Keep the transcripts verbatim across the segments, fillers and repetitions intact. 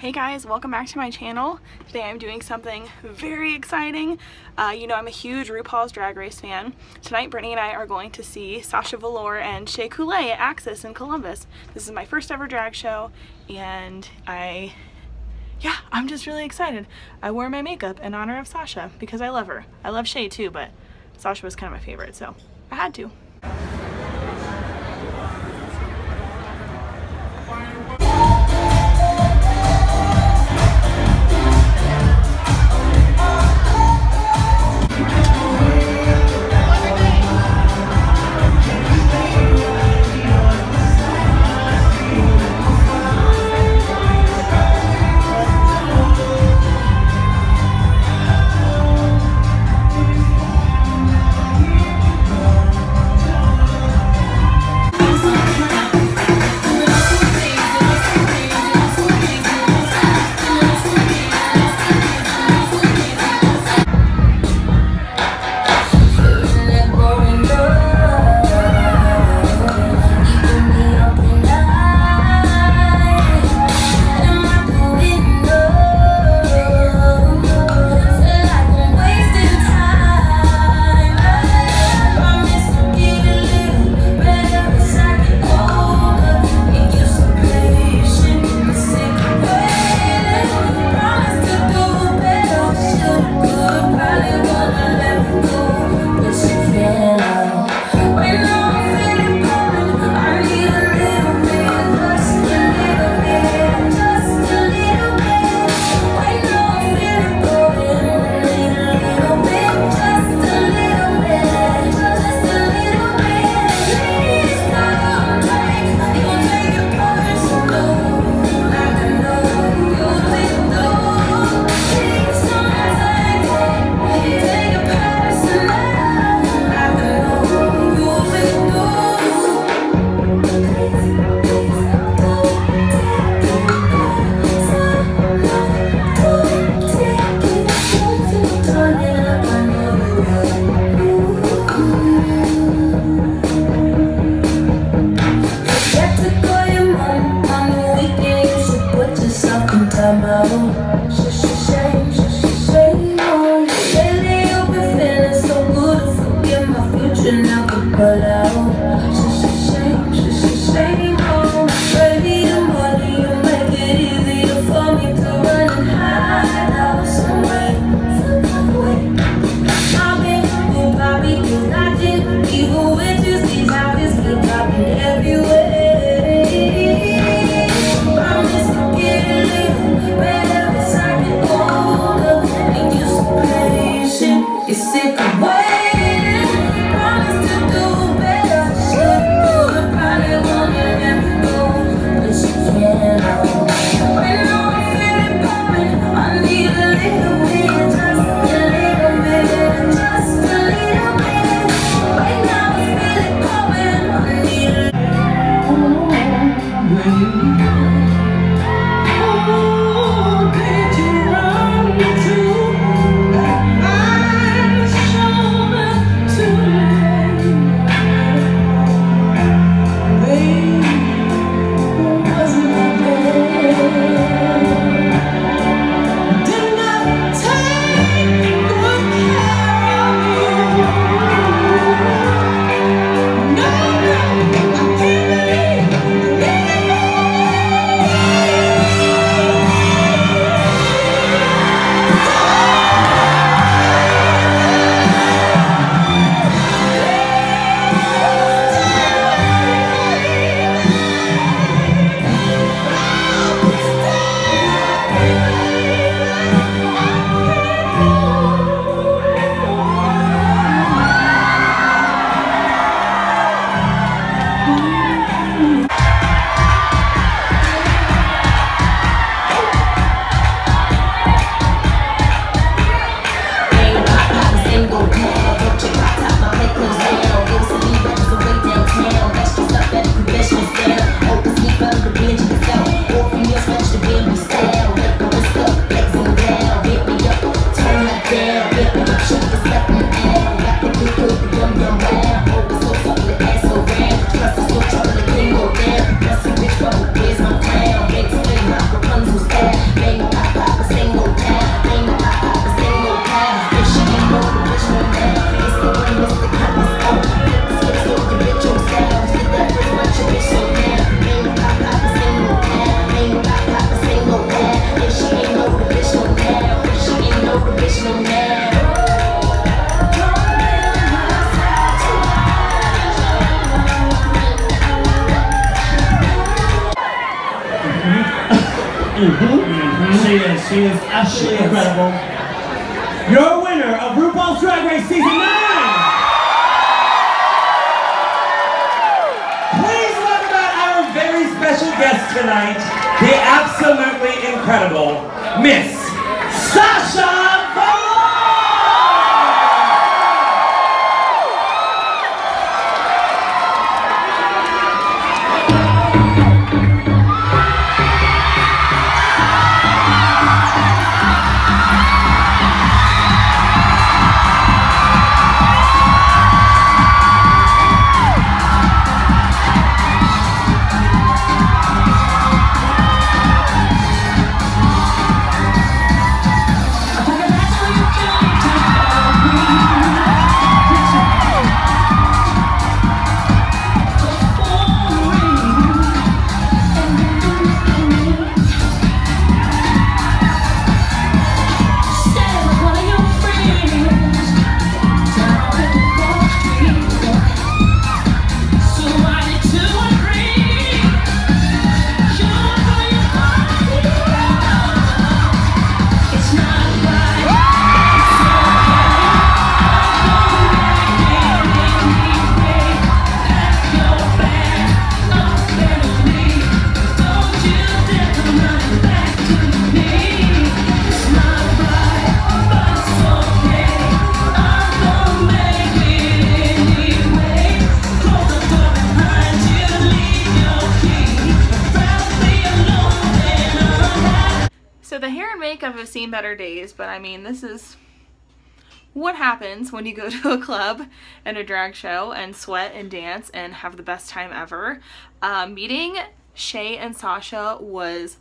Hey guys, welcome back to my channel. Today I'm doing something very exciting. Uh, you know I'm a huge RuPaul's Drag Race fan. Tonight Brittany and I are going to see Sasha Velour and Shea Coulee at Axis in Columbus. This is my first ever drag show and I, yeah, I'm just really excited. I wore my makeup in honor of Sasha because I love her. I love Shea too, but Sasha was kind of my favorite, so I had to. Everywhere. Mm-hmm. She is. She is absolutely incredible. Your winner of RuPaul's Drag Race Season nine! Please welcome out our very special guest tonight, the absolutely incredible Miss Sasha Velour! So the hair and makeup have seen better days, but I mean, this is what happens when you go to a club and a drag show and sweat and dance and have the best time ever. Um, meeting Shea and Sasha was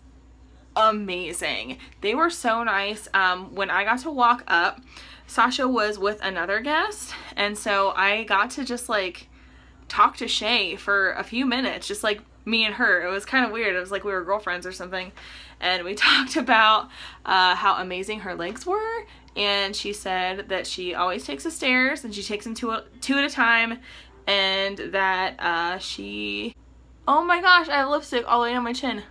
amazing. They were so nice. Um, when I got to walk up, Sasha was with another guest, and so I got to just like talk to Shea for a few minutes, just like me and her. It was kind of weird. It was like we were girlfriends or something, and we talked about uh, how amazing her legs were, and she said that she always takes the stairs and she takes them two, two at a time, and that uh, she... Oh my gosh, I have lipstick all the way on my chin.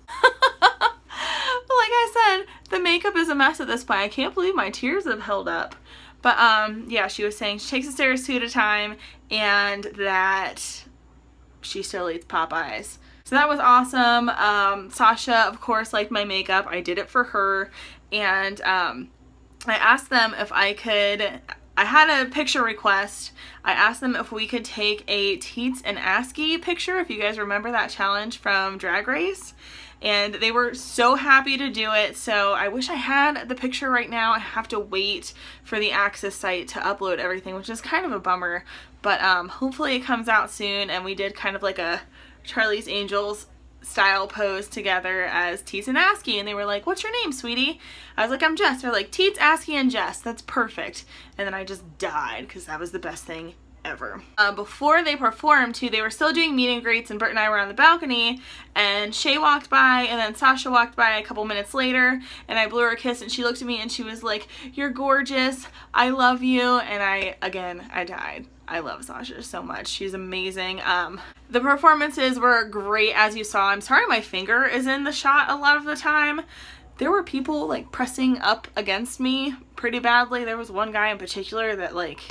Like I said, the makeup is a mess at this point. I can't believe my tears have held up. But um, yeah, she was saying she takes the stairs two at a time, and that she still eats Popeyes. So that was awesome. Um, Sasha, of course, liked my makeup. I did it for her, and um, I asked them if I could, I had a picture request. I asked them if we could take a Teets and ASCII picture, if you guys remember that challenge from Drag Race. And they were so happy to do it. So I wish I had the picture right now. I have to wait for the Access site to upload everything, which is kind of a bummer. But um, hopefully it comes out soon. And we did kind of like a Charlie's Angels style pose together as Teets and ASCII. And they were like, "What's your name, sweetie?" I was like, "I'm Jess." They're like, "Teets, ASCII, and Jess. That's perfect." And then I just died because that was the best thing ever. Uh, before they performed too, they were still doing meet and greets, and Britt and I were on the balcony, and Shea walked by, and then Sasha walked by a couple minutes later, and I blew her a kiss, and she looked at me and she was like, "You're gorgeous, I love you." And I, again, I died. I love Sasha so much. She's amazing. Um, the performances were great, as you saw. I'm sorry my finger is in the shot a lot of the time. There were people like pressing up against me pretty badly. There was one guy in particular that like,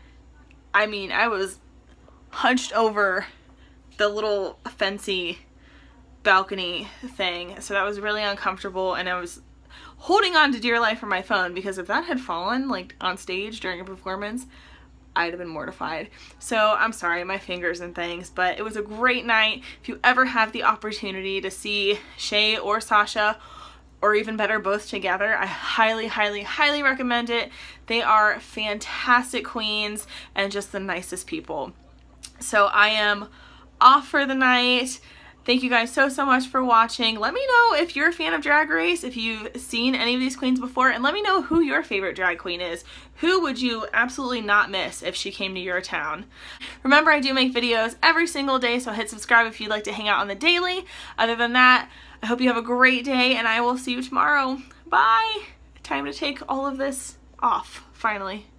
I mean, I was hunched over the little fancy balcony thing, so that was really uncomfortable, and I was holding on to dear life for my phone, because if that had fallen like on stage during a performance, I'd have been mortified. So I'm sorry, my fingers and things, but it was a great night. If you ever have the opportunity to see Shea or Sasha, or even better, both together, I highly, highly, highly recommend it. They are fantastic queens and just the nicest people. So I am off for the night. Thank you guys so, so much for watching. Let me know if you're a fan of Drag Race, if you've seen any of these queens before, and let me know who your favorite drag queen is. Who would you absolutely not miss if she came to your town? Remember, I do make videos every single day, so hit subscribe if you'd like to hang out on the daily. Other than that, I hope you have a great day, and I will see you tomorrow. Bye! Time to take all of this off, finally.